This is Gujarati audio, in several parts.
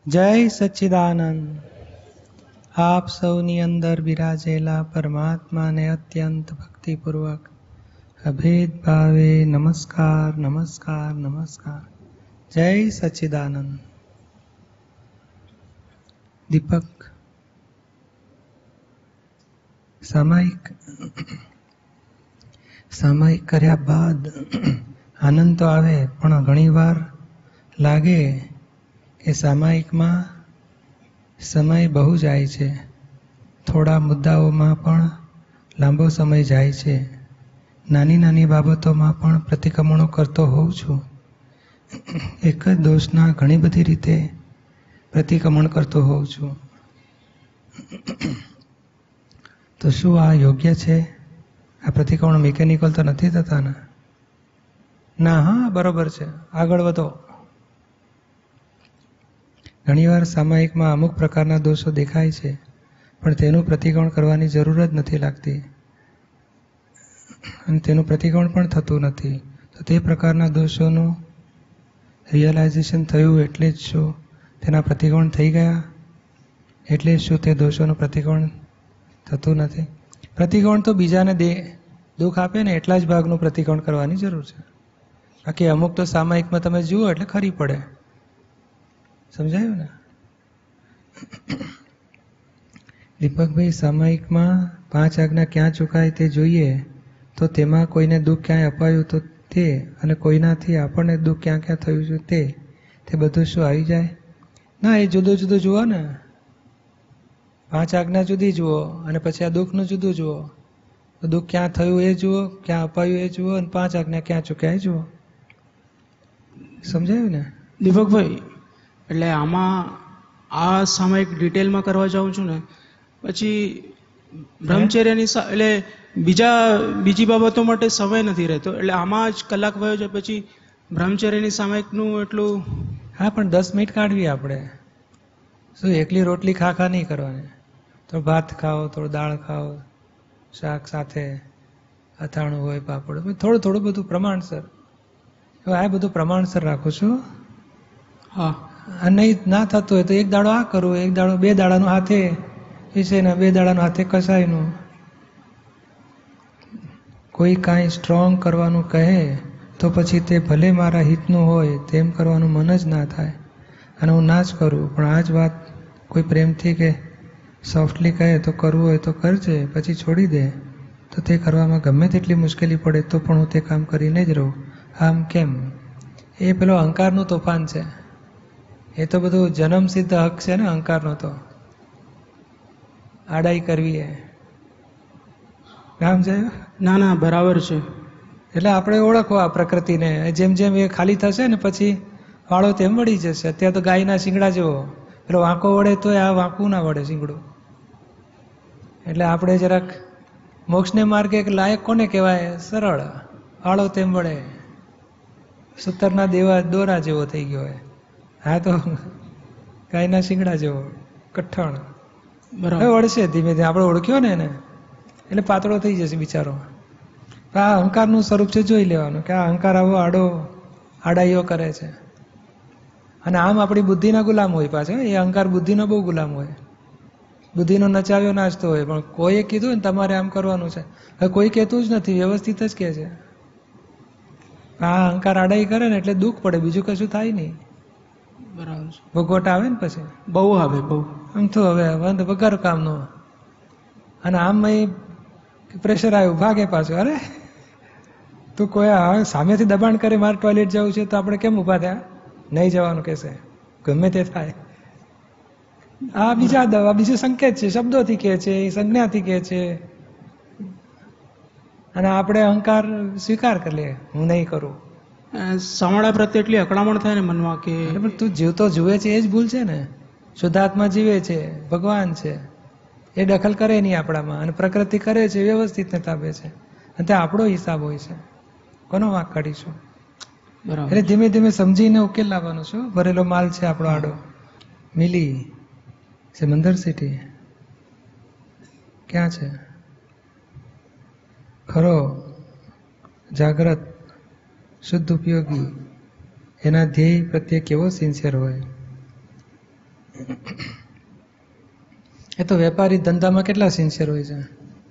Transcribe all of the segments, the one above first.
જય સચ્ચિદાનંદ. આપ સૌની અંદર બિરાજેલા પરમાત્માને અત્યંત ભક્તિપૂર્વક અભેદ ભાવે નમસ્કાર નમસ્કાર નમસ્કાર. જય સચ્ચિદાનંદ. દીપક, સામાયિક કર્યા બાદ આનંદ તો આવે, પણ ઘણીવાર લાગે કે સામાયિકમાં સમય બહુ જાય છે, થોડા મુદ્દાઓમાં પણ લાંબો સમય જાય છે. નાની નાની બાબતોમાં પણ પ્રતિક્રમણો કરતો હોઉં છું. એક જ દોષના ઘણી બધી રીતે પ્રતિક્રમણ કરતો હોઉં છું. તો શું આ યોગ્ય છે? આ પ્રતિક્રમણ મિકેનિકલ તો નથી થતા ને? ના, હા, બરોબર છે, આગળ વધો. ઘણીવાર સામાયિકમાં અમુક પ્રકારના દોષો દેખાય છે, પણ તેનું પ્રતિક્રમણ કરવાની જરૂર જ નથી લાગતી, અને તેનું પ્રતિક્રમણ પણ થતું નથી. તો તે પ્રકારના દોષોનું રિયલાઇઝેશન થયું એટલે જ શું તેના પ્રતિક્રમણ થઈ ગયા? એટલે શું તે દોષોનું પ્રતિક્રમણ થતું નથી? પ્રતિક્રમણ તો બીજાને દુઃખ આપે ને એટલા જ ભાગનું પ્રતિક્રમણ કરવાની જરૂર છે. બાકી અમુક તો સામાયિકમાં તમે જુઓ એટલે ખરી પડે. સમજાયું ને? દીપકભાઈ, સામાયિકમાં 5 આજ્ઞા ક્યાં ચૂકાય તે જોઈએ, તો તેમાં કોઈને દુઃખ ક્યાંય અપાયું તો તે, અને કોઈનાથી આપણને દુઃખ ક્યાં ક્યાં થયું છે તે બધું શું આવી જાય? ના, એ જુદું જુદું જુઓ ને. 5 આજ્ઞા જુદી જુઓ અને પછી આ દુઃખનું જુદું જુઓ. તો દુઃખ ક્યાં થયું એ જુઓ, ક્યાં અપાયું એ જુઓ, અને 5 આજ્ઞા ક્યાં ચૂક્યા એ જુઓ. સમજાયું ને દીપકભાઈ? એટલે આમાં આ સામાયિક ડિટેલમાં કરવા જાઉં છું ને, પછી બ્રહ્મચર્યની એટલે બીજી બાબતો માટે સમય નથી રહેતો, એટલે આમાં જ કલાક વયો છે. પછી બ્રહ્મચર્યની સામાયિકનું એટલું. હા, પણ 10 મિનિટ કાઢવી આપણે. શું એકલી રોટલી ખા નહીં કરવાની? તો ભાત ખાઓ, થોડું દાળ ખાઓ, શાક સાથે અથાણું હોય, પાપડ, થોડું થોડું બધું પ્રમાણસર. આ બધું પ્રમાણસર રાખું છું. હા, નહીં ના થતું હોય તો એક દાડો આ કરું, એક દાડો 2 દાડાનું હાથે વિષયના, 2 દાડાનું હાથે કસાયનું. કોઈ કાંઈ સ્ટ્રોંગ કરવાનું કહે તો પછી તે ભલે મારા હિતનું હોય તેમ કરવાનું મન જ ના થાય, અને હું ના જ કરું. પણ આ જ વાત કોઈ પ્રેમથી કે સોફ્ટલી કહે તો કરવું હોય તો કરજે, પછી છોડી દે, તો તે કરવામાં ગમે તેટલી મુશ્કેલી પડે તો પણ હું તે કામ કરીને જ રહું. આમ કેમ? એ પેલો અહંકારનું તોફાન છે. એ તો બધું જન્મસિદ્ધ હક છે ને અહંકારનો. તો આડાઈ કરવી એ કામ છે. ના ના, બરાબર છે. એટલે આપણે ઓળખો આ પ્રકૃતિને. જેમ જેમ એ ખાલી થશે ને પછી વાળો તેમ વળી જશે. અત્યારે તો ગાયના શિંગડા જેવો, પેલો વાંકો વળે તો આ વાંકું ના વળે શિંગડું. એટલે આપણે જરાક મોક્ષને માર્ગે લાયક કોને કહેવાય? સરળ, વાળો તેમ વળે, સૂતરના દોરા જેવો થઈ ગયો હોય. હા, તો ગાયના શિંગડા જેવો કઠણ. બરાબર, વળશે ધીમે ધીમે. આપણે ઓળખ્યો ને એને, એટલે પાતળો થઈ જશે બિચારો. આ અહંકારનું સ્વરૂપ છે, જોઈ લેવાનું કે આ અહંકાર આવો આડાઈઓ કરે છે. અને આમ આપણી બુદ્ધિના ગુલામ હોય પાછા. એ અહંકાર બુદ્ધિનો બહુ ગુલામ હોય, બુદ્ધિનો નચાવ્યો નાચતો હોય. પણ કોઈએ કીધું ને તમારે આમ કરવાનું છે, હવે કોઈ કહેતું જ નથી, વ્યવસ્થિત જ કહે છે. આ અહંકાર આડાઈ કરે ને એટલે દુઃખ પડે, બીજું કશું થાય નહીં. બરાબર. ભોગવટ આવે ને પછી બહુ આવે, બહુ. આમ તો હવે વગર કામનો. અને આમ પ્રેશર આવ્યું, ભાગે પાછું. અરે તું કોઈ સામેથી દબાણ કરે મારે ટોયલેટ જવું છે તો આપણે કેમ ઊભા થયા? નહીં જવાનું કહેશે, ગમે તે થાય. આ બીજું સંકેત છે, શબ્દોથી કહે છે, સંજ્ઞાથી કહે છે. અને આપણે અહંકાર સ્વીકાર કરી લે, હું નહીં કરું. સમાળા પ્રત્યે એટલી અકળામણ થાય ને મનમાં કે તું જીવતો જુએ છે એ જ ભૂલ છે ને. શુદ્ધાત્મા જીવે છે, ભગવાન છે, એ દખલ કરે નહીં આપણામાં. અને પ્રકૃતિ કરે છે, વ્યવસ્થિત ને તાબે છે. અને તે આપણો હિસાબ હોય છે, કોનો વાંક કાઢીશું? બરાબર. એટલે ધીમે ધીમે સમજીને ઉકેલ લાવવાનો છું. ભરેલો માલ છે આપણો આડો. મિલી સમંદર સિટી ક્યાં છે? ખરો જાગ્રત શુદ્ધ ઉપયોગી એના ધ્યેય પ્રત્યે કેવો સિન્સિયર હોય. એ તો વેપારી ધંધામાં કેટલા સિન્સિયર હોય છે,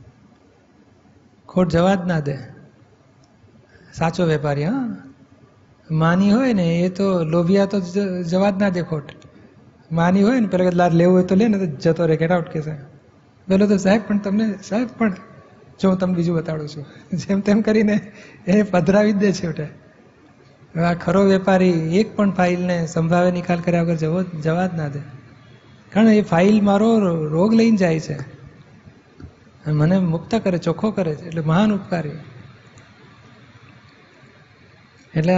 ખોટ જવા જ ના દે. સાચો વેપારી, હા, માની હોય ને એ તો લોભિયા તો જવા જ ના દે ખોટ. માની હોય ને પેલા લાડ લેવું હોય તો લે, ને તો જતો રહે, ગેટ આઉટ કે છે. પેલો તો સાહેબ પણ તમને, સાહેબ પણ જો હું તમને બીજું બતાડું છું, જેમ તેમ કરીને એ પધરાવી જ દે છે. એટલે આ ખરો વેપારી એક પણ ફાઇલને સંભાવે નિકાલ કર્યા વગર જવા જ ના દે. કારણ એ ફાઇલ મારો રોગ લઈને જાય છે, મને મુક્ત કરે, ચોખ્ખો કરે છે. એટલે મહાન ઉપકારી. એટલે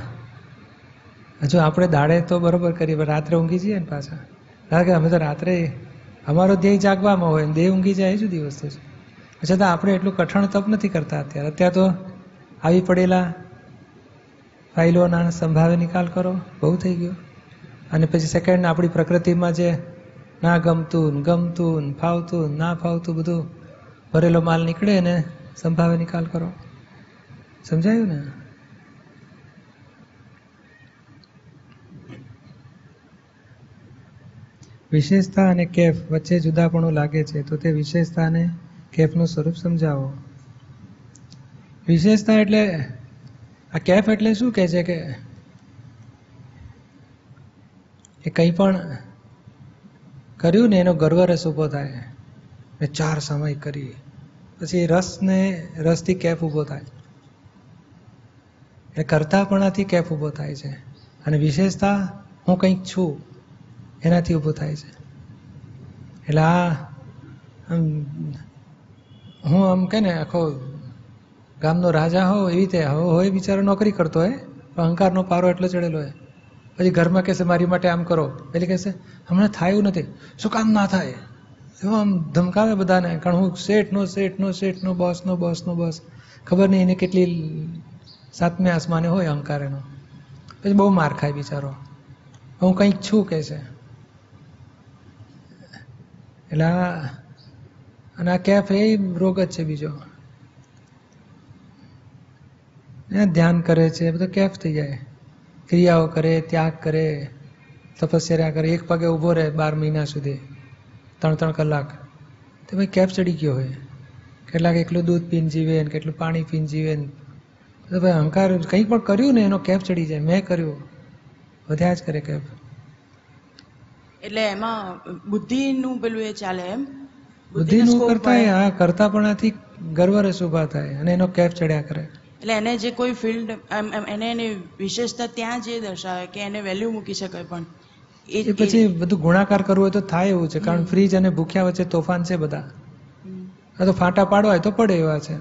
આ હજુ આપણે દાડે તો બરોબર કરીએ, પણ રાત્રે ઊંઘી જઈએ ને પાછા. કારણ કે અમે તો રાત્રે અમારો ધ્યેય જાગવામાં હોય, દેહ ઊંઘી જાય શું દિવસ તો છે. અચ્છા, તો આપણે એટલું કઠણ તપ નથી કરતા અત્યારે. અત્યારે તો આવી પડેલા ફાઇલોના સંભાવે નિકાલ કરો, બહુ થઈ ગયો. અને પછી સેકન્ડ આપણી પ્રકૃતિમાં જે ના ગમતું, ગમતું, ફાવતું, ના ફાવતું બધું ભરેલો માલ નીકળે ને સંભાવે નિકાલ કરો. સમજાયું ને? વિશેષતા અને કેફ વચ્ચે જુદાપણું લાગે છે, તો તે વિશેષતા અને કેફનું સ્વરૂપ સમજાવો. વિશેષતા એટલે આ કેફ એટલે શું કહે છે કે કંઈ પણ કર્યું ને એનો ગર્વરસ ઊભો થાય. મેં 4 સમય કરી, પછી રસથી કેફ ઊભો થાય. એ કરતાપણાથી કેફ ઊભો થાય છે. અને વિશેષતા હું કંઈક છું એનાથી ઊભું થાય છે. એટલે હું આમ કે ને આખો ગામનો રાજા હો એવી રીતે હોય, બિચારો નોકરી કરતો હોય, અહંકારનો પારો એટલો ચડેલો હોય. પછી ઘરમાં કહેશે મારી માટે આમ કરો, પેલી કહેશે હમણાં થાય એવું નથી. શું કામ ના થાય? એવો આમ ધમકાવે બધાને. કારણ હું શેઠનો બોસ. ખબર નહીં એને કેટલી 7મે આસમાને હોય અહંકાર એનો. પછી બહુ માર ખાય બિચારો. હું કંઈક છું કે છે. એટલે અને આ કેફ એ રોગ જ છે બીજો. ધ્યાન કરે છે બધો કેફ થઈ જાય. ક્રિયાઓ કરે, ત્યાગ કરે, તપસ્યા કરે, એક પગે ઊભો રહે 12 મહિના સુધી, 3 કલાક, તો ભાઈ કેફ ચડી ગયો હોય. કેટલાક એકલું દૂધ પીને જીવે ને કેટલું પાણી પીને જીવે ને. તો ભાઈ અહંકાર કંઈ પણ કર્યું ને એનો કેફ ચડી જાય. મેં કર્યું, વધ્યા જ કરે કેફ. એટલે એમાં બુદ્ધિનું પેલું એ ચાલે એમ? બુદ્ધિનું કરતા આ કરતાપણાથી ગર્વરસ ઊભા થાય અને એનો કેફ ચડ્યા કરે. એટલે એને જે કોઈ ફિલ્ડ એને એની વિશેષતા ત્યાં જે દર્શાવે કે એને વેલ્યુ મૂકી શકાય, પણ એ પછી બધું ગુણાકાર કરવું હોય તો થાય એવું છે. કારણ ફ્રીજ અને ભૂખ્યા વચ્ચે તોફાન છે બધા. આ તો ફાટા પાડવા હોય તો પડે એવા છે.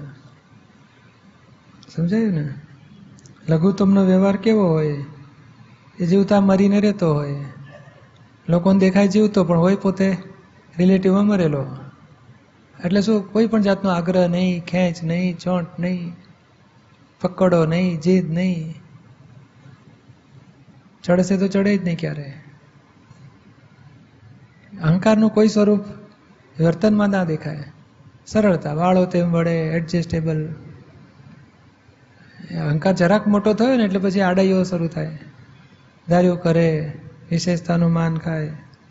સમજાયું ને? લઘુત્તમનો વ્યવહાર કેવો હોય? એ જીવતા મરીને રહેતો હોય, લોકોને દેખાય જીવતો પણ હોય પોતે રિલેટિવમાં મરેલો. એટલે શું, કોઈ પણ જાતનો આગ્રહ નહીં, ખેંચ નહીં, ચોંટ નહીં, પકડો નહીં, જીદ નહીં. ચડશે તો ચડે જ નહીં ક્યારે. અહંકારનું કોઈ સ્વરૂપ વર્તનમાં ના દેખાય. સરળતા, વાળો તેમ વળે, એડજસ્ટેબલ. અહંકાર જરાક મોટો થયો ને એટલે પછી આડાઈઓ શરૂ થાય. ધાર્યું કરે, વિશેષતાનું માન ખાય.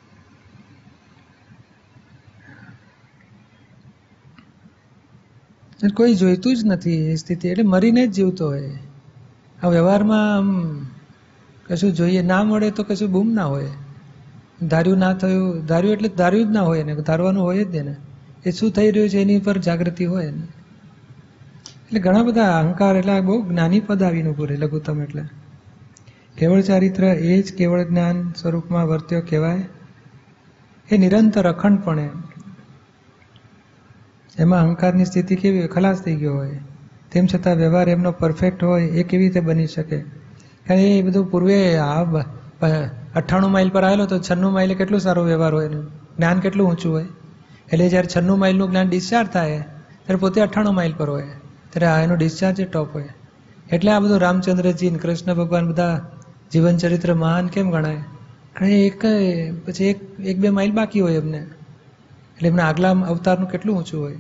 કોઈ જોઈતું જ નથી એ સ્થિતિ. એટલે મરીને જ જીવતો હોય. આ વ્યવહારમાં કશું જોઈએ ના મળે તો કશું બૂમ ના હોય. ધાર્યું ના થયું, ધાર્યું એટલે ધાર્યું જ ના હોય ને, ધારવાનું હોય જ ને. એ શું થઈ રહ્યું છે એની પર જાગૃતિ હોય ને. એટલે ઘણા બધા અહંકાર, એટલે બહુ જ્ઞાની પદ આવીને ઉભું રહે લઘુત્તમ. એટલે કેવળ ચારિત્ર એ જ કેવળ જ્ઞાન સ્વરૂપમાં વર્ત્યો કહેવાય. એ નિરંતર અખંડપણે એમાં અહંકારની સ્થિતિ કેવી હોય, ખલાસ થઈ ગયો હોય. તેમ છતાં વ્યવહાર એમનો પરફેક્ટ હોય એ કેવી રીતે બની શકે? કારણ એ બધું પૂર્વે 98 માઇલ પર આવેલો તો 96 માઇલે કેટલું સારો વ્યવહાર હોય એનું, જ્ઞાન કેટલું ઊંચું હોય. એટલે જ્યારે 96 માઇલનું જ્ઞાન ડિસ્ચાર્જ થાય ત્યારે પોતે 98 માઇલ પર હોય, ત્યારે એનું ડિસ્ચાર્જ એ ટોપ હોય. એટલે આ બધું રામચંદ્રજી ને કૃષ્ણ ભગવાન બધા જીવન ચરિત્ર મહાન કેમ ગણાય? કારણ પછી એક બે માઇલ બાકી હોય એમને. એટલે એમના આગલા અવતારનું કેટલું ઊંચું હોય.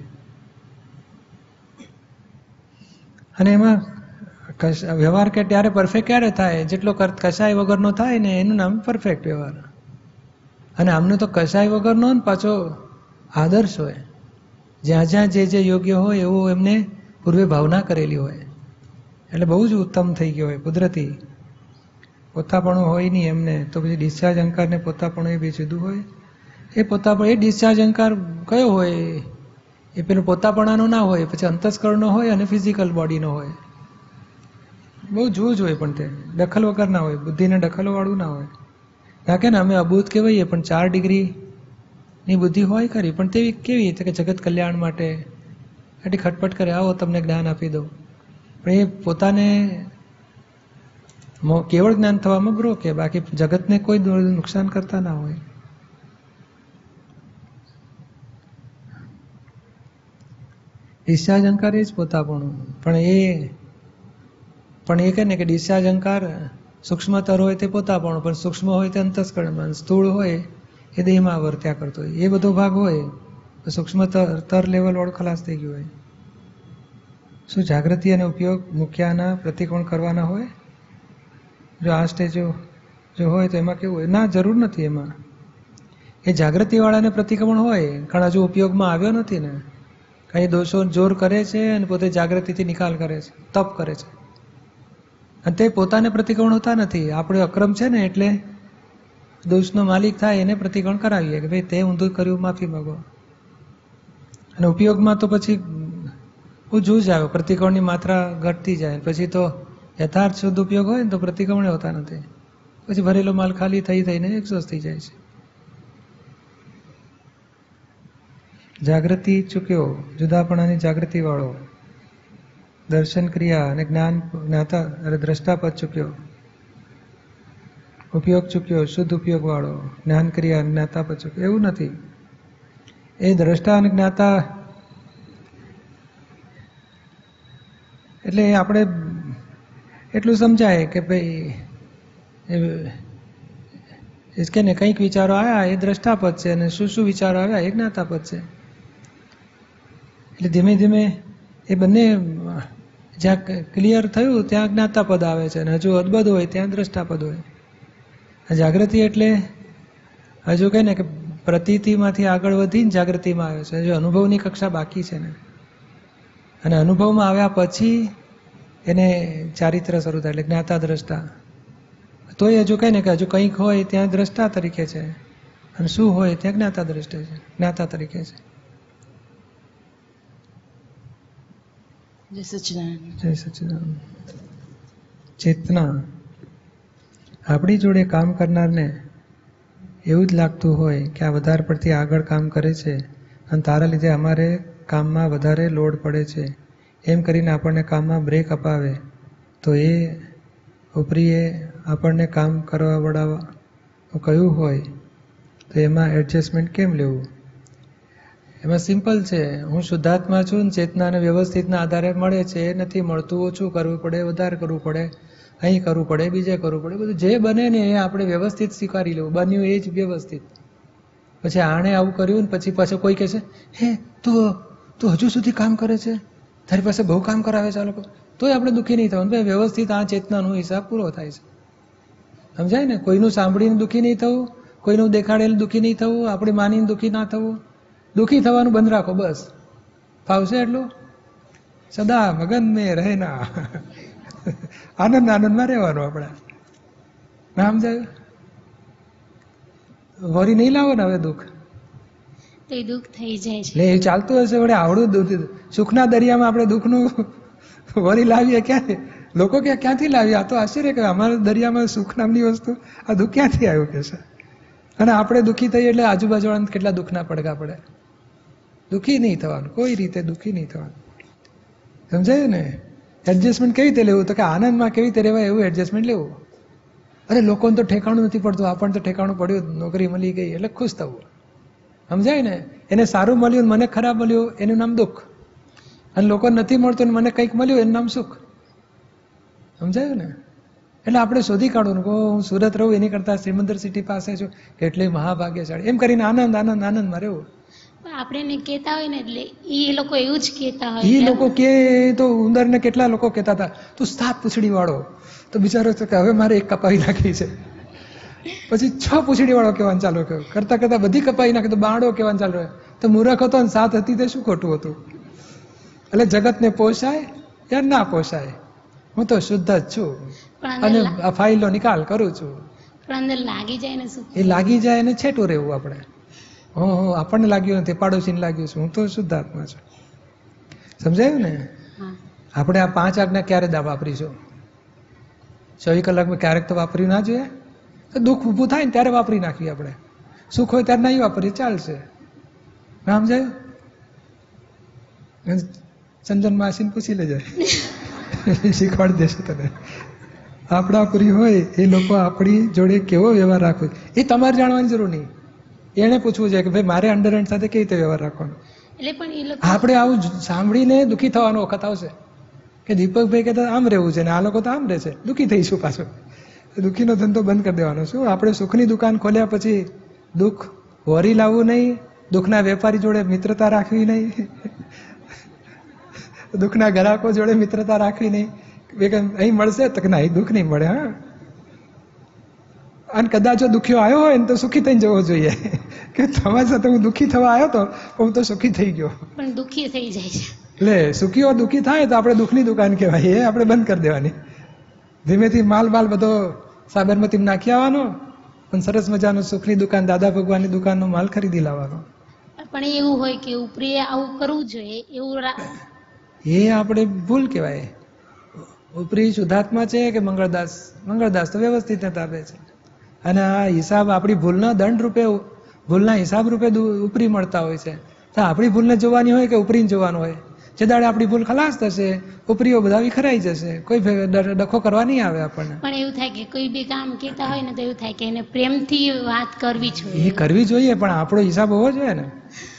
અને એમાં વ્યવહાર કે ત્યારે પરફેક્ટ ક્યારે થાય? જેટલો કસાય વગરનો થાય ને એનું નામ પરફેક્ટ વ્યવહાર. અને આમને તો કશાય વગરનો ને પાછો આદર્શ હોય, જ્યાં જ્યાં જે યોગ્ય હોય એવું એમને પૂર્વે ભાવના કરેલી હોય, એટલે બહુ જ ઉત્તમ થઈ ગયો હોય કુદરતી. પોતાપણું હોય નહીં એમને, તો પછી ડિસ્ચાર્જ અહંકાર ને પોતાપણું એ બે જુદું હોય. એ પોતાપણ એ ડિસ્ચાર્જ અહંકાર કયો હોય? એ પેલું પોતાપણાનો ના હોય, પછી અંતસ્કરણનો હોય અને ફિઝિકલ બોડીનો હોય. બહુ જુદું જ હોય, પણ તે દખલ વગર ના હોય, બુદ્ધિને દખલો વાળું ના હોય. નાખે ને અમે અબૂધ કહેવાઈએ, પણ 4 ડિગ્રીની બુદ્ધિ હોય ખરી, પણ તેવી કેવી કે જગત કલ્યાણ માટે એટલી ખટપટ કરે, આવો તમને જ્ઞાન આપી દઉં. પણ એ પોતાને કેવળ જ્ઞાન થવામાં રોકે, બાકી જગતને કોઈ નુકસાન કરતા ના હોય. ડિસ્ચાર્જ અહંકાર એ જ પોતાપણું. પણ એ કહે ને કે ડિસ્ચાર્જ અહંકાર સૂક્ષ્મતર હોય તે પોતાપણું, પણ સૂક્ષ્મ હોય તે અંતસ્કરણમાં, સ્થૂળ હોય એ દેહમાં વર્ત્યા કરતો હોય. એ બધો ભાગ હોય તો સૂક્ષ્મતર લેવલ વાળું ખલાસ થઈ ગયું હોય. શું જાગૃતિ અને ઉપયોગ મુખ્યના પ્રતિકોણ કરવાના હોય? જો આ સ્ટેજો જો હોય તો એમાં કેવું હોય? ના, જરૂર નથી એમાં. એ જાગૃતિવાળાને પ્રતિક્રમણ હોય, કારણ હજુ ઉપયોગમાં આવ્યો નથી ને. કઈ દોષો જોર કરે છે અને પોતે જાગૃતિથી નિકાલ કરે છે, તપ કરે છે, અને તે પોતાને પ્રતિક્રમણ હોતા નથી. આપણે અક્રમ છે ને, એટલે દોષનો માલિક થાય એને પ્રતિક્રમણ કરાવીએ કે ભાઈ તે ઊંધું કર્યું, માફી માંગો. અને ઉપયોગમાં તો પછી ઊંધું જ આવે, પ્રતિક્રમણની માત્રા ઘટતી જાય, પછી તો યથાર્થ શુદ્ધ ઉપયોગ હોય ને તો પ્રતિક્રમણ હોતા નથી. પછી ભરેલો માલ ખાલી થઈને એક્ઝોસ્ટ થઈ જાય છે. જાગૃતિ ચૂક્યો, જુદાપણાની જાગૃતિ વાળો. દર્શન ક્રિયા અને જ્ઞાન જ્ઞાતા દ્રષ્ટાપદ ચૂક્યો. ઉપયોગ ચૂક્યો, શુદ્ધ ઉપયોગ વાળો. જ્ઞાન ક્રિયા જ્ઞાતાપદ ચૂક્યો. એવું નથી. એ દ્રષ્ટા અને જ્ઞાતા એટલે આપણે એટલું સમજાય કે ભાઈ કે ને કંઈક વિચારો આવ્યા એ દ્રષ્ટાપદ છે, અને શું શું વિચારો આવ્યા એ જ્ઞાતાપદ છે. એટલે ધીમે ધીમે એ બંને જ્યાં ક્લિયર થયું ત્યાં જ્ઞાતાપદ આવે છે, અને હજુ અદબદ હોય ત્યાં દ્રષ્ટાપદ હોય. જાગૃતિ એટલે હજુ કહે ને કે પ્રતીતિમાંથી આગળ વધીને જાગૃતિમાં આવે છે. હજુ અનુભવની કક્ષા બાકી છે ને, અને અનુભવમાં આવ્યા પછી એને ચારિત્ર શરૂ થાય, એટલે જ્ઞાતા દ્રષ્ટા. તોય હજુ કહે ને કે હજુ કંઈક હોય ત્યાં દ્રષ્ટા તરીકે છે, અને શું હોય ત્યાં જ્ઞાતા દ્રષ્ટા છે, જ્ઞાતા તરીકે છે. જય સચ્ચિદાનંદ. જય સચ્ચિદાનંદ. ચેતના આપણી જોડે કામ કરનારને એવું જ લાગતું હોય કે આ વધારે પડતી આગળ કામ કરે છે, અને તારા લીધે અમારે કામમાં વધારે લોડ પડે છે, એમ કરીને આપણને કામમાં બ્રેક અપાવે, તો એ ઉપરીએ આપણને કામ કરવા વળાવવા કહ્યું હોય તો એમાં એડજસ્ટમેન્ટ કેમ લેવું? એમાં સિમ્પલ છે. હું શુદ્ધાત્મા છું, ચેતનાને વ્યવસ્થિતના આધારે મળે છે. એ નથી મળતું, ઓછું કરવું પડે, વધારે કરવું પડે, અહીં કરવું પડે, બીજે કરવું પડે. બધું જે બને ને એ આપણે વ્યવસ્થિત સ્વીકારી લેવું. બન્યું એ જ વ્યવસ્થિત. પછી આણે આવું કર્યું ને પછી પાછું કોઈ કહે છે, હે તું હજુ સુધી કામ કરે છે, તારી પાસે બહુ કામ કરાવે છે આ લોકો, તોય આપણે દુઃખી નહીં થવાનું. ભાઈ વ્યવસ્થિત આ ચેતનાનો હિસાબ પૂરો થાય છે. સમજાય ને? કોઈનું સાંભળીને દુઃખી નહીં થવું, કોઈનું દેખાડેલું દુઃખી નહીં થવું, આપણે માનીને દુઃખી ના થવું. દુઃખી થવાનું બંધ રાખો, બસ. ફાવશે એટલું? સદા મગન મેં રહે ના, આનંદ આનંદમાં રહેવાનું આપણે. ના સમજાયું? વરી નહીં લાવો ને હવે દુઃખ, તો દુઃખ થઈ જાય છે. એટલે એ ચાલતું હશે વડે આવડું સુખના દરિયામાં આપણે દુઃખનું વરી લાવીએ ક્યાંથી? લોકો કે ક્યાંથી લાવીએ? આ તો આશ્ચર્ય કે અમારા દરિયામાં સુખ નામની વસ્તુ, આ દુઃખ ક્યાંથી આવ્યું કે છે? અને આપણે દુઃખી થઈએ એટલે આજુબાજુવાળાને કેટલા દુઃખના પડઘા પડે. દુઃખી નહીં થવાનું, કોઈ રીતે દુઃખી નહીં થવાનું. સમજાયું ને? એડજસ્ટમેન્ટ કેવી રીતે લેવું? તો કે આનંદમાં કેવી રીતે રહેવાય એવું એડજસ્ટમેન્ટ લેવું. અરે લોકોને તો ઠેકાણું નથી પડતું, આપણને તો ઠેકાણું પડ્યું, નોકરી મળી ગઈ એટલે ખુશ થવું. સમજાય ને? એને સારું મળ્યું, મને ખરાબ મળ્યું, એનું નામ દુઃખ. અને લોકોને નથી મળતું ને મને કંઈક મળ્યું, એનું નામ સુખ. સમજાયું ને? એટલે આપણે શોધી કાઢવું કે હું સુરત રહું એની કરતા શ્રીમંદર સિટી પાસે છું, કેટલી મહાભાગ્યશાળી, એમ કરીને આનંદ આનંદ આનંદમાં રહેવું. આપણે એને કહેતા હોય ને એટલે એ લોકો એવું જ કહેતા હોય. એ લોકો કે તો ઉંદરને કેટલા લોકો કહેતા હતા તું સાત પૂંછડી વાળો, તો બિચારો કે હવે મારે એક કપાવી નાખી છે. પછી 6 પૂંછડી વાળો કહેવાનું ચાલુ કર્યો, કરતા કરતા બધી કપાઈ નાખી તો બાણો કહેવાનું ચાલુ રહ્યો. તો મૂર્ખ હતો ને 7 હતી તે શું ખોટું હતું? એટલે જગતને પોષાય યા ના પોષાય, હું તો શુદ્ધ જ છું પણ અને અંદર આ ફાઇલનો નિકાલ કરું છું. પણ અંદર લાગી જાય ને શું? એ લાગી જાય અને છેટું રહેવું આપણે. આપણને લાગ્યું નથી, પાડોશીને લાગ્યું છે, હું તો શુદ્ધાત્મા છું. સમજાયું ને? હા. આપણે આ 5 આજ્ઞા ક્યારે વાપરીશું? 24 કલાકમાં ક્યારેક તો વાપરી ના જોઈએ? તો દુઃખ ઊભું થાય ને ત્યારે વાપરી નાખીએ આપણે. સુખ હોય ત્યારે નહીં વાપરીએ, ચાલશે. ના સમજાયું? ચંદન માસીને પૂછી લેજે, શીખવાડી દેશે તને. આપણા પૂરી હોય એ લોકો આપણી જોડે કેવો વ્યવહાર રાખવો એ તમારે જાણવાની જરૂર નહીં. એને પૂછવું જોઈએ કે ભાઈ મારે અંડરહેન્ડ સાથે કેવી રીતે વ્યવહાર રાખવાનો. એટલે પણ એ લોકો આપણે આવું સાંભળીને દુઃખી થવાનો વખત આવશે કે દીપકભાઈ કહેતા આમ રહેવું છે ને આ લોકો તો આમ રહે છે, દુઃખી થઈશું પાછું. દુઃખીનો ધંધો બંધ કરી દેવાનો. શું આપણે સુખની દુકાન ખોલ્યા પછી દુઃખ વરી લાવવું નહીં, દુઃખના વેપારી જોડે મિત્રતા રાખવી નહીં, દુઃખના ગ્રાહકો જોડે મિત્રતા રાખવી નહીં. અહીં મળશે તો કે ના, અહીં દુઃખ નહીં મળે. હા, અને કદાચ જો દુઃખીઓ આવ્યો હોય ને તો સુખી થઈને જવો જોઈએ કે તમારી સાથે હું દુઃખી થવા આવ્યો તો હું તો સુખી થઈ ગયો. પણ દુઃખી થઈ જાય છે. એટલે સુખીઓ દુઃખી થાય તો આપણે દુઃખની દુકાન કહેવાય, એ આપણે બંધ કરી દેવાની. ધીમેથી માલ બધો સાબરમતીમાં નાખી આવવાનો અને સરસ મજાનો સુખની દુકાન, દાદા ભગવાનની દુકાનનો માલ ખરીદી લાવવાનો. પણ એવું હોય કે ઉપરી આવું કરવું જોઈએ એવું એ આપણે ભૂલ કહેવાય. ઉપરી શુદ્ધાત્મા છે કે મંગળદાસ? મંગળદાસ તો વ્યવસ્થિત આપે છે. અને આ હિસાબ આપણી ભૂલના દંડ રૂપે, ભૂલના હિસાબ રૂપે ઉપરી મળતા હોય છે. તો આપણી ભૂલને જોવાની હોય કે ઉપરીને જોવાનું હોય? જે દાડે આપણી ભૂલ ખલાસ થશે, ઉપરીઓ બધા વિખરાઈ જશે, કોઈ ડખો કરવા નહીં આવે આપણને. પણ એવું થાય કે કોઈ બી કામ કહેતા હોય ને તો એવું થાય કે એને પ્રેમથી વાત કરવી જોઈએ. એ કરવી જોઈએ, પણ આપણો હિસાબ હોવો જોઈએ ને.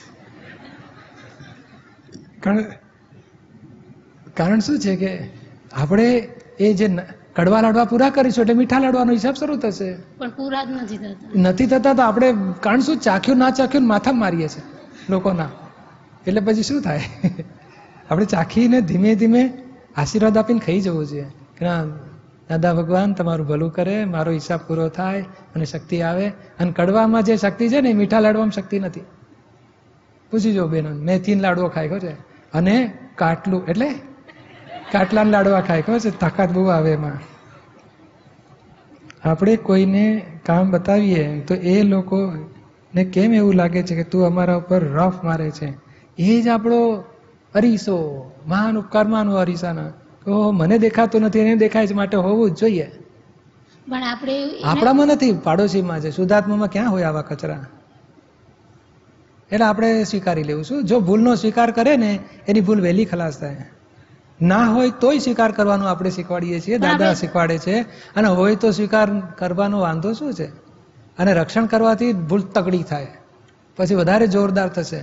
કારણ શું છે કે આપણે એ જે કડવા લાડવા પૂરા કરીશું એટલે મીઠા લાડવાનો હિસાબ શરૂ થશે. પણ પૂરા જ નથી થતા તો આપણે કારણ શું ચાખ્યું ના ચાખ્યું માથા મારીએ છીએ લોકોના. એટલે પછી શું થાય? આપણે ચાખીને ધીમે ધીમે આશીર્વાદ આપીને ખાઈ જવું જોઈએ કે ના દાદા ભગવાન તમારું ભલું કરે, મારો હિસાબ પૂરો થાય અને શક્તિ આવે. અને કડવામાં જે શક્તિ છે ને એ મીઠા લાડવામાં શક્તિ નથી. પૂછી જો બેનો, મેથીન લાડવો ખાય ખો છે અને કાટલું એટલે કાટલાના લાડવા ખાય ખો છે, તાકાત બહુ આવે એમાં. આપણે કોઈને કામ બતાવીએ તો એ લોકોને કેમ એવું લાગે છે કે તું અમારા ઉપર રફ મારે છે? એ જ આપણો અરીસો, મહાન ઉપકારમાંનો અરીસાના. ઓહો, મને દેખાતું નથી, એને દેખાય છે, માટે હોવું જ જોઈએ. પણ આપણે આપણામાં નથી, પાડોશીમાં છે. શુદ્ધાત્મામાં ક્યાં હોય આવા કચરા? એટલે આપણે સ્વીકારી લેવું. શું જો ભૂલનો સ્વીકાર કરે ને એની ભૂલ વહેલી ખલાસ થાય. ના હોય તોય સ્વીકાર કરવાનું આપણે શીખવાડીએ છીએ, દાદા શીખવાડે છે. અને હોય તો સ્વીકાર કરવાનો વાંધો શું છે? અને રક્ષણ કરવાથી ભૂલ તગડી થાય, પછી વધારે જોરદાર થશે.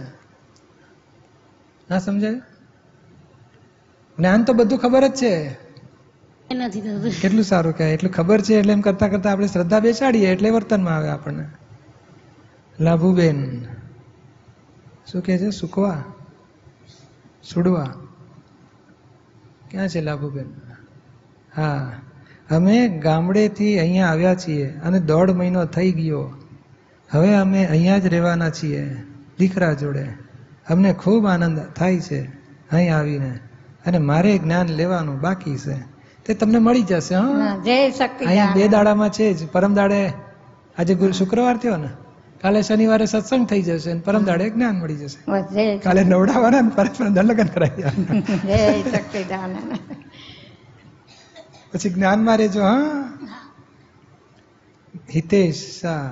ના સમજાય? જ્ઞાન તો બધું ખબર જ છે. નથી થતું. કેટલું સારું કહેવાય. એટલું ખબર છે એટલે એમ કરતા કરતા આપણે શ્રદ્ધા બેસાડીએ એટલે વર્તનમાં આવે આપણને. લાભુબેન શું કે છે? સુકવા સુડવા ક્યાં છે લાભુબેન? હા, અમે ગામડેથી અહીંયા આવ્યા છીએ અને 1.5 મહિનો થઈ ગયો. હવે અમે અહીંયા જ રહેવાના છીએ દીકરા જોડે. અમને ખૂબ આનંદ થાય છે અહીં આવીને, અને મારે જ્ઞાન લેવાનું બાકી છે. તે તમને મળી જશે. હા, અહીંયા 2 દાડામાં છે જ. પરમ દાડે આજે શુક્રવાર થયો ને, કાલે શનિવારે સત્સંગ થઈ જશે અને પરમ દાડે જ્ઞાન મળી જશે. કાલે નવડાવવાના ને પરમ લગ્ન કરાવી પછી જ્ઞાનમાં રહેજો. હા, હિતેશ શાહ,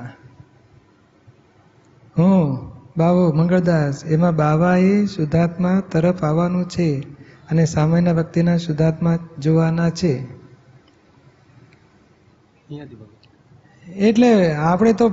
હું બાવો મંગળદાસ. એમાં બાવાએ શુદ્ધાત્મા તરફ આવવાનું છે અને સામાન્ય વ્યક્તિના શુદ્ધાત્મા જોવાના છે. એટલે આપણે તો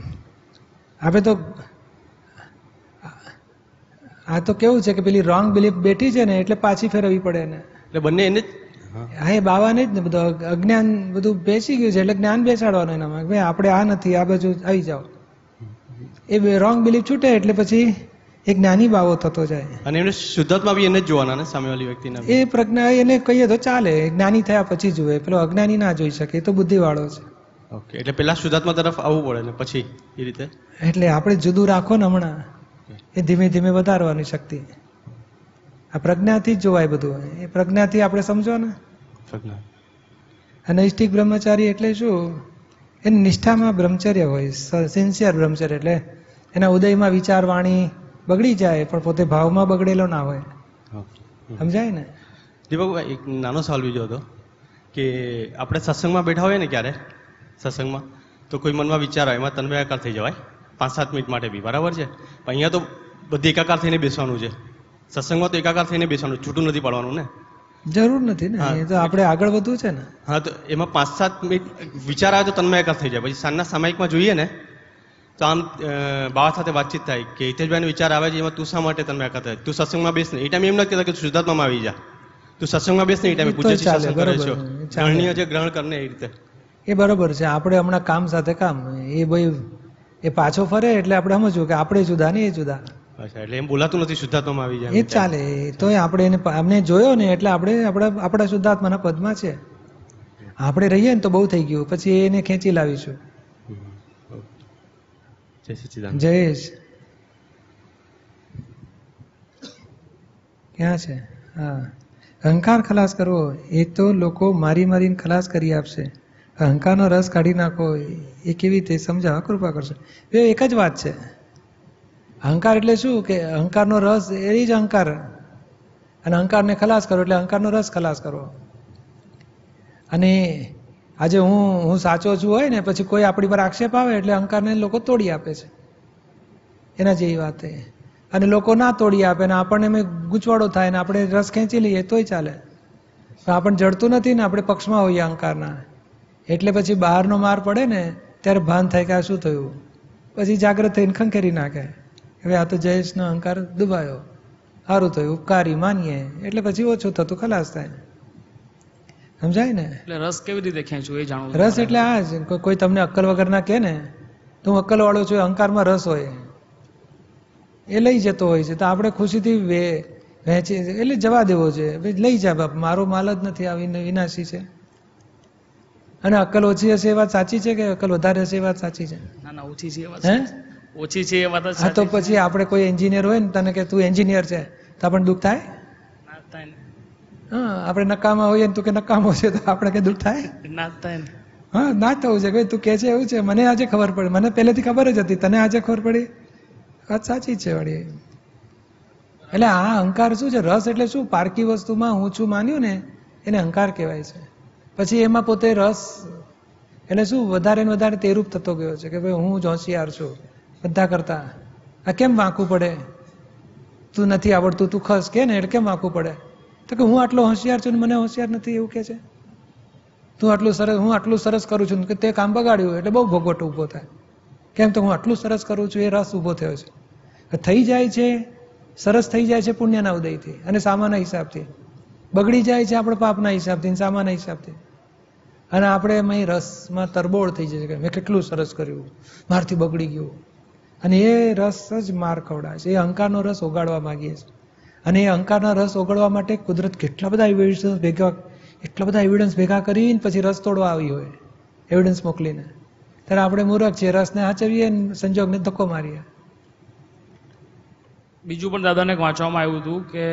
આ તો કેવું છે કે પેલી રોંગ બિલીફ બેઠી છે ને એટલે પાછી ફેરવવી પડે ને. એટલે બંને એને જ હા, એ બાવાને જ ને બધું અજ્ઞાન બધું બેસી ગયું છે એટલે જ્ઞાન બેસાડવાનું એનામાં. ભાઈ આપણે આ નથી, આ બાજુ આવી જાઓ. એ રોંગ બિલીફ છૂટે એટલે પછી એક જ્ઞાની બાવો થતો જાય. અને એમને શુદ્ધાત્મા બી એને જ જોવાના ને, સામેવાળી વ્યક્તિના. એ પ્રજ્ઞા એને કહીએ તો ચાલે, જ્ઞાની થયા પછી જુએ. પેલો અજ્ઞાની ના જોઈ શકે, એ તો બુદ્ધિવાળો છે. ઓકે, એટલે પેલા શુદ્ધાત્મા તરફ આવવું પડે ને પછી એ રીતે. એટલે આપણે જુદું રાખો ને હમણાં, એ ધીમે ધીમે વધારવાની શક્તિ. આ પ્રજ્ઞાથી જ જોવાય બધું. એ પ્રજ્ઞાથી આપણે સમજો ને. પ્રજ્ઞા. નૈષ્ઠિક બ્રહ્મચારી એટલે શું? એ નિષ્ઠામાં બ્રહ્મચર્ય હોય, સિન્સિયર બ્રહ્મચર્ય. એટલે એના ઉદયમાં વિચાર વાણી બગડી જાય પણ પોતે ભાવમાં બગડેલો ના હોય. સમજાય ને? દીપકભાઈ, એક નાનો સવાલ બીજો હતો કે આપણે સત્સંગમાં બેઠા હોઈએ ને ક્યારે સત્સંગમાં, તો કોઈ મનમાં વિચાર આવે, એમાં તન્મયાકાર થઈ જવાય 5-7 મિનિટ માટે બી, બરાબર છે. પણ અહીંયા તો બધી એકાકાર થઈને બેસવાનું છે. સત્સંગમાં તો એકાકાર થઈને બેસવાનું, છૂટું નથી પાડવાનું ને. જરૂર નથી ને, એ તો આપણે આગળ વધવું છે ને. હા, તો એમાં 5-7 મિનિટ વિચાર આવે તો તન્મયાકાર થઈ જાય. પછી સાંજના સામાયિકમાં જોઈએ ને તો આમ બાવા સાથે વાતચીત થાય કે હિતેશભાઈનો વિચાર આવે છે, એમાં તું શા માટે તન્મયાકાર થાય? તું સત્સંગમાં બેસ ને. એ ટાઈમે એમ નથી કહેતા કે શુદ્ધાત્મામાં આવી જા, તું સત્સંગમાં બેસ ને. એ ટાઈમે પૂછે છે સત્સંગ કરે છો, ગ્રહણીય જે ગ્રહણ કરને એ રીતે. એ બરોબર છે. આપણે હમણાં કામ સાથે કામ, એ ભાઈ એ પાછો ફરે એટલે આપણે સમજવું કે આપણે જુદા ને એ જુદા. અચ્છા, એટલે એમ બોલાતું નથી શુદ્ધાત્મામાં આવી જાય એ જ ચાલે. તોય આપણે એને અમને જોયો ને એટલે આપણે આપણા શુદ્ધાત્માના પદમાં છે. આપણે રહીએ ને તો બહુ થઈ ગયું, પછી એને ખેંચી લાવીશું. જય સચ્ચિદાનંદ. જયેશ ક્યાં છે? હા, અહંકાર ખલાસ કરવો એ તો લોકો મારી મારીને ખલાસ કરી આપશે. અહંકારનો રસ કાઢી નાખો એ કેવી રીતે સમજાવવા કૃપા કરશો. એ એક જ વાત છે. અહંકાર એટલે શું કે અહંકારનો રસ એ જ અહંકાર, અને અહંકારને ખલાસ કરો એટલે અહંકારનો રસ ખલાસ કરો. અને આજે હું સાચો છું હોય ને પછી કોઈ આપણી પર આક્ષેપ આવે એટલે અહંકારને લોકો તોડી આપે છે. એના જેવી વાત છે. અને લોકો ના તોડી આપે ને આપણને એમ ગૂંચવાડો થાય ને આપણે રસ ખેંચી લઈએ તોય ચાલે. પણ આપણને જડતું નથી ને, આપણે પક્ષમાં હોઈએ અહંકારના. એટલે પછી બહારનો માર પડે ને ત્યારે ભાન થાય કે આ શું થયું. પછી જાગ્રત થઈને ખંખેરી નાખે, હવે આ તો જયેશનો અહંકાર દુભાયો, સારું થયું, ઉપકારી માનીએ. એટલે પછી ઓછું થતું ખલાસ થાય. સમજાય ને? એટલે રસ કેવી રીતે ખેંચવું એ જાણવું. રસ એટલે આ જ, કોઈ તમને અક્કલ વગર ના કહે ને તો હું અક્કલ વાળો છું, અહંકારમાં રસ હોય એ લઈ જતો હોય છે, તો આપણે ખુશીથી વહેંચી એટલે જવા દેવો છે. લઈ જા બાપ, મારો માલ જ નથી, આ વિનાશી છે. અને અક્કલ ઓછી હશે એ વાત સાચી છે કે અક્કલ વધારે હશે એ વાત સાચી છે? ના ના, ઓછી છે એ વાત. હે? ઓછી છે એ વાત જ હા, તો પછી આપણે કોઈ એન્જિનિયર હોય ને તને કે તું એન્જિનિયર છે તો આપણને દુઃખ થાય? ના થાય ને. હા, આપણે નકામા હોઈએ ને તું કે નકામો છે તો આપણે કે દુઃખ થાય? ના થાય ને. હા, ના થવું છે. ભાઈ તું કે છે એવું છે, મને આજે ખબર પડી, મને પહેલેથી ખબર જ હતી, તને આજે ખબર પડી, વાત સાચી છે વળી. એટલે આ અહંકાર શું છે? રસ એટલે શું? પારકી વસ્તુમાં હું છું માન્યું ને એને અહંકાર કહેવાય છે. પછી એમાં પોતે રસ એટલે શું વધારે ને વધારે તેરૂપ થતો ગયો છે કે ભાઈ હું જ હોશિયાર છું બધા કરતા. આ કેમ વાંકું પડે? તું નથી આવડતું, તું ખસ કે ને એટલે કેમ વાંકું પડે? તો કે હું આટલો હોશિયાર છું ને મને હોશિયાર નથી એવું કે છે. તું આટલું સરસ, હું આટલું સરસ કરું છું કે તે કામ બગાડ્યું એટલે બહુ ભોગવટો ઊભો થાય. કેમ? તો હું આટલું સરસ કરું છું એ રસ ઊભો થયો છે. થઈ જાય છે, સરસ થઈ જાય છે પુણ્યના ઉદયથી અને સામાના હિસાબથી, બગડી જાય છે આપણે પાપના હિસાબથી, સામાના હિસાબથી. અને આપણે એમાં રસમાં તરબોળ થઈ જાય છે કે મેં કેટલું સરસ કર્યું, મારથી બગડી ગયું. અને એ રસ જ માર ખવડાવે છે. એ અહંકારનો રસ ઓગાળવા માંગીએ છીએ. અને એ અહંકારના રસ ઓગાળવા માટે કુદરત કેટલા બધા એવિડન્સ ભેગા કરીને પછી રસ તોડવા આવી હોય, એવિડન્સ મોકલીને. ત્યારે આપણે મૂર્ખ છીએ, રસને હાચવીએ ને સંજોગને ધક્કો મારીએ. બીજું પણ દાદાને વાંચવામાં આવ્યું હતું કે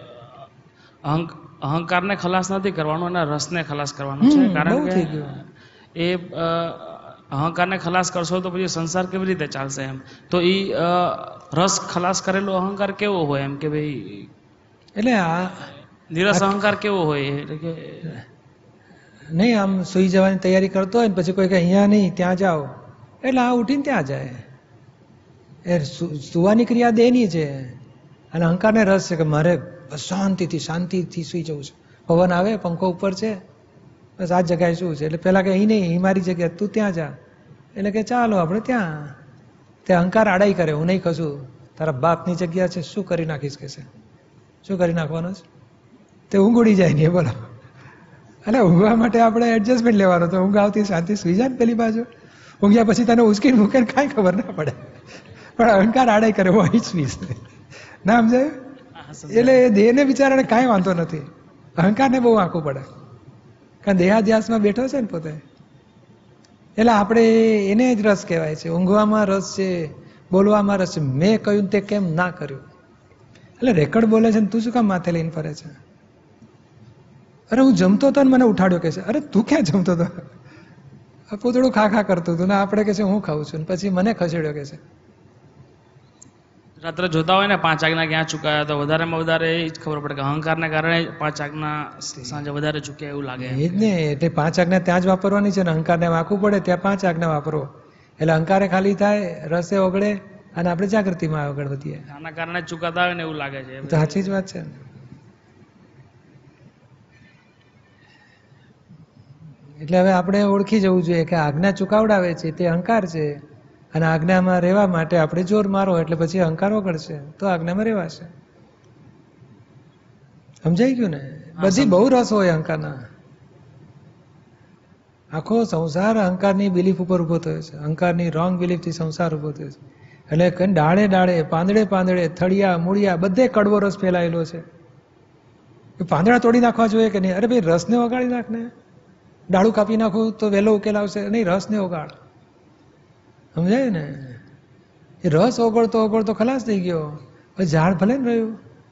અહંકારને ખલાસ નથી કરવાનો અને રસને ખલાસ કરવાનો છે. કારણ કે એ અહંકારને ખલાસ કરશો તો પછી સંસાર કેવી રીતે ચાલશે એમ. તો એ રસ ખલાસ કરેલો અહંકાર કેવો હોય એમ કે ભાઈ, એટલે આ નિરસ અહંકાર કેવો હોય? એટલે કે નહીં, આમ સુઈ જવાની તૈયારી કરતો હોય ને પછી કોઈ કે અહીંયા નહીં ત્યાં જાઓ એટલે આ ઉઠીને ત્યાં જાય. એ સુવાની ક્રિયા દેની છે. અને અહંકારને રસ છે કે મારે શાંતિથી સુઈ જવું છે. પવન આવે, પંખો ઉપર છે, બસ આ જગ્યાએ શું છે? એટલે પેલા કે અહીં નહીં, અહીં મારી જગ્યા, તું ત્યાં જા. એટલે કે ચાલો આપણે ત્યાં. તે અહંકાર આડાઈ કરે, હું નહીં ખસું, તારા બાપની જગ્યા છે, શું કરી નાખીશ કે છે? શું કરી નાખવાનું છે? તે ઊંઘ ઉડી જાય નહીં, બોલો. એટલે ઊંઘવા માટે આપણે એડજસ્ટમેન્ટ લેવાનો. તો ઊંઘ આવતી શાંતિ સુઈ જાય ને પેલી બાજુ. ઊંઘ્યા પછી તને ઉચકીને મૂકે કાંઈ ખબર ના પડે. પણ અહંકાર આડાઈ કરે, હું અહીં જ સુઈશ. ના સમજાય? એટલે એ દેહને બિચારાને કાંઈ વાંધો નથી, અહંકારને બહુ આંકવું પડે. કારણ દેહાધ્યાસમાં બેઠો છે ને પોતે, એટલે આપણે એને જ રસ કહેવાય છે. ઊંઘવામાં રસ છે, બોલવામાં રસ છે. મેં કહ્યું તે કેમ ના કર્યું. એટલે રેકર્ડ બોલે છે ને તું શું કામ માથે લઈને ફરે છે? અરે હું જમતો હતો ને મને ઉઠાડ્યો કે છે. અરે તું ક્યાં જમતો હતો? પૂતળું ખા ખા કરતું હતું ને આપણે કે છે હું ખાઉં છું, પછી મને ખસેડ્યો કે છે. રાત્રે જોતા હોય ને 5 આજ્ઞા ક્યાં ચૂકાયા, તો વધારેમાં વધારે એ જ ખબર પડે કે અહંકારને કારણે 5 આજ્ઞા સાંજે વધારે ચૂક્યા એવું લાગે. એ જ ને, એટલે 5 આજ્ઞા ત્યાં જ વાપરવાની છે ને અહંકારને વાંકવું પડે ત્યાં 5 આજ્ઞા વાપરો. એટલે અહંકારે ખાલી થાય, રસે ઓગળે અને આપણે જાગૃતિમાં આગળ વધીએ. આના કારણે ચૂકાતા હોય ને એવું લાગે છે. તો સાચી જ વાત છે. એટલે હવે આપણે ઓળખી જવું જોઈએ કે આજ્ઞા ચુકાવડાવે છે તે અહંકાર છે, અને આજ્ઞામાં રહેવા માટે આપણે જોર મારો એટલે પછી અહંકાર ઓગળશે, તો આજ્ઞામાં રહેવાશે. સમજાઈ ગયું ને? બધી બહુ રસ હોય અહંકારના. આખો સંસાર અહંકારની બિલીફ ઉપર ઉભો થયો છે. અહંકારની રોંગ બિલીફથી સંસાર ઉભો થયો છે. એટલે ડાળે ડાળે, પાંદડે પાંદડે, થળિયા મૂળિયા બધે કડવો રસ ફેલાયેલો છે. પાંદડા તોડી નાખવા જોઈએ કે નહીં? અરે ભાઈ રસને ઓગાળી નાખ ને. ડાળું કાપી નાખું તો વહેલો ઉકેલ આવશે નહીં, રસને ઓગાળ. સમજાય ને? એ રસ ઓગળતો ઓગળતો ખલાસ થઈ ગયો, પછી ઝાડ ભલે ને રહ્યું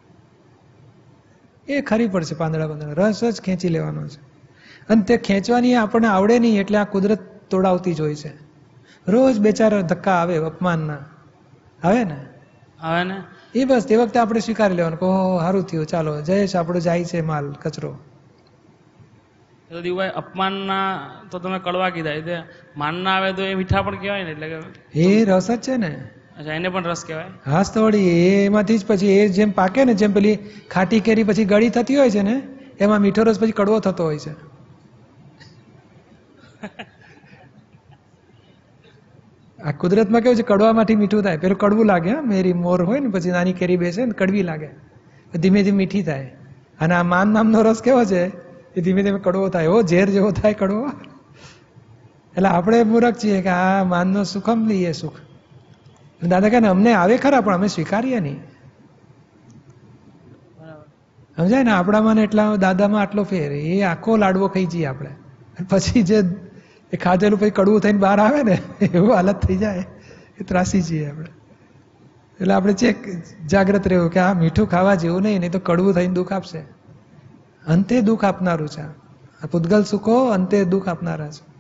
એ ખરી પડશે. પાંદડા પાંદડા રસ જ ખેંચી લેવાનો છે, અને તે ખેંચવાની આપણને આવડે નહીં એટલે આ કુદરત તોડાવતી જ હોય છે. રોજ 2-4 ધક્કા આવે અપમાનના, આવે ને? આવે ને? એ બસ તે વખતે આપણે સ્વીકારી લેવાનું કે ઓહો સારું થયું, ચાલો જયેશ આપણો જાય છે માલ કચરો. દીવાય અપમાનના તો તમે કડવા કીધા, એટલે માનના આવે તો એ મીઠા પણ કહેવાય ને? એટલે કે એ રસ જ છે ને. અચ્છા, એને પણ રસ કહેવાય. હાસ તો વળી એમાંથી જ પછી એ જેમ પાકે ને, જેમ પેલી ખાટી કેરી પછી ગળી થતી હોય છે ને, એમાં મીઠો રસ પછી કડવો થતો હોય છે. આ કુદરતમાં કેવું છે, કડવામાંથી મીઠું થાય. પેલું કડવું લાગે, હા, મેરી મોર હોય ને પછી નાની કેરી બેસે ને કડવી લાગે, ધીમે ધીમે મીઠી થાય. અને આ માન નામનો રસ કેવો છે, એ ધીમે ધીમે કડવો થાય. એવો ઝેર જેવો થાય કડવો. એટલે આપણે મૂર્ખ છીએ કે આ માનનો સુખમ લઈએ સુખ. દાદા કહે ને અમને આવે ખરા પણ અમે સ્વીકારીએ નહીં. સમજાય ને? આપણામાં એટલા દાદામાં આટલો ફેર, એ આખો લાડવો ખાઈ જઈએ આપણે, પછી જે એ ખાધેલું પછી કડવું થઈને બહાર આવે ને એવું હાલત થઈ જાય, એ ત્રાસી જઈએ આપણે. એટલે આપણે જાગ્રત રહેવું કે આ મીઠું ખાવા જેવું નહીં તો કડવું થઈને દુઃખ આપશે. અંતે દુઃખ આપનારું છે આ પૂતગલ સુખો, અંતે દુઃખ આપનારા છે.